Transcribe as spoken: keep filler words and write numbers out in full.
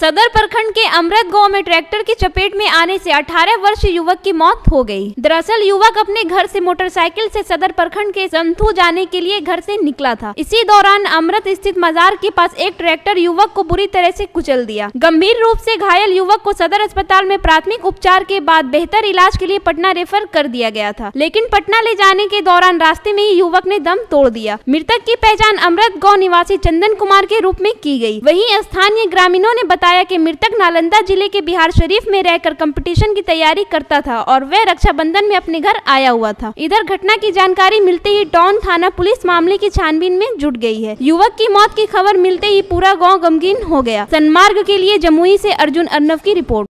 सदर प्रखंड के अमृत गांव में ट्रैक्टर की चपेट में आने से अठारह वर्षीय युवक की मौत हो गई। दरअसल युवक अपने घर से मोटरसाइकिल से सदर प्रखंड के संथू जाने के लिए घर से निकला था। इसी दौरान अमृत स्थित मजार के पास एक ट्रैक्टर युवक को बुरी तरह से कुचल दिया। गंभीर रूप से घायल युवक को सदर अस्पताल में प्राथमिक उपचार के बाद बेहतर इलाज के लिए पटना रेफर कर दिया गया था, लेकिन पटना ले जाने के दौरान रास्ते में ही युवक ने दम तोड़ दिया। मृतक की पहचान अमृत गाँव निवासी चंदन कुमार के रूप में की गयी। वहीं स्थानीय ग्रामीणों ने बताया कि मृतक नालंदा जिले के बिहार शरीफ में रहकर कंपटीशन की तैयारी करता था और वह रक्षाबंधन में अपने घर आया हुआ था। इधर घटना की जानकारी मिलते ही टाउन थाना पुलिस मामले की छानबीन में जुट गई है। युवक की मौत की खबर मिलते ही पूरा गांव गमगीन हो गया। सन्मार्ग के लिए जमुई से अर्जुन अर्नव की रिपोर्ट।